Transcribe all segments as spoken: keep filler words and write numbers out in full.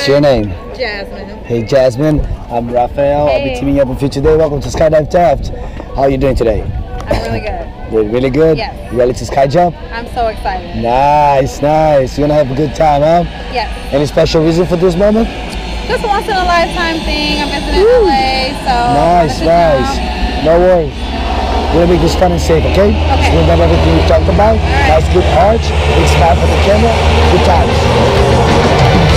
What's your name? Jasmine. Hey Jasmine, I'm Raphael. Hey. I'll be teaming up with you today. Welcome to Skydive Taft. How are you doing today? I'm really good. You're really good? Yes. You ready to sky jump? I'm so excited. Nice, nice. You're gonna have a good time, huh? Yes. Any special reason for this moment? Just a once in a lifetime thing. I'm visiting L A, so Nice, nice. No worries. We're gonna make this fun and safe, okay? Okay. Just remember everything we've talked about. right. Nice, good arch. Big smile for the camera. Good times.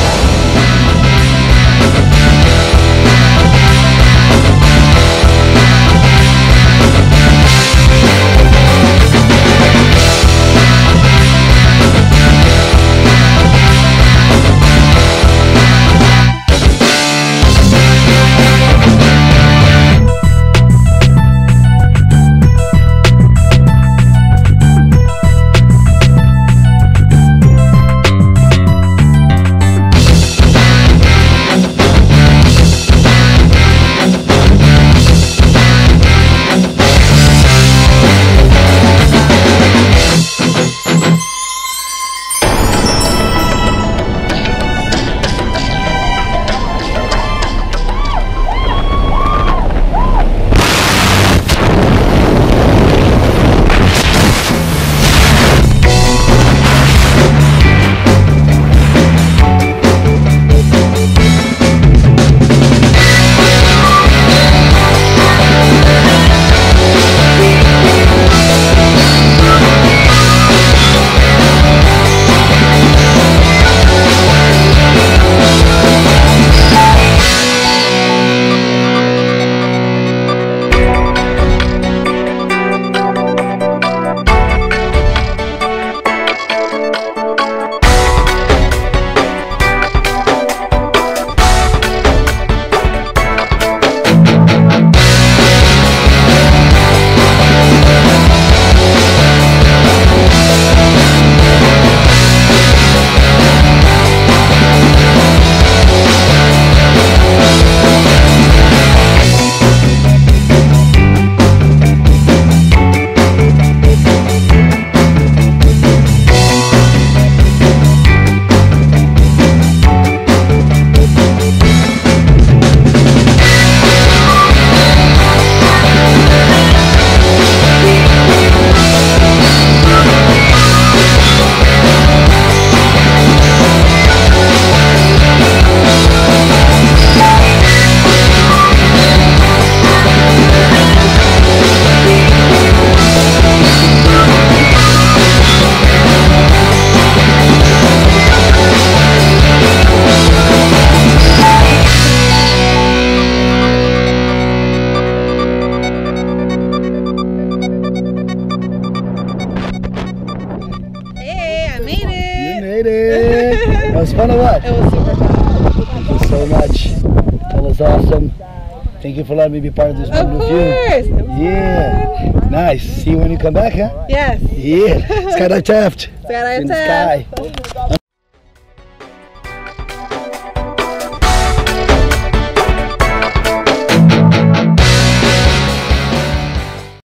That was fun or what? It was super fun. Thank you so much. That was awesome. Thank you for letting me be part of this Of moment with course. you. It was Yeah. fun. Nice. See you when you come back, huh? Yes. Yeah. Skydive Taft. Skydive In the Taft. sky.